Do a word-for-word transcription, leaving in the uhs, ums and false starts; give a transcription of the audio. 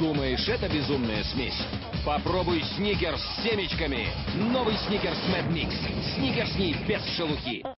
Думаешь, это безумная смесь? Попробуй сникерс с семечками. Новый сникерс Mad Mix. Сникерсни без шелухи.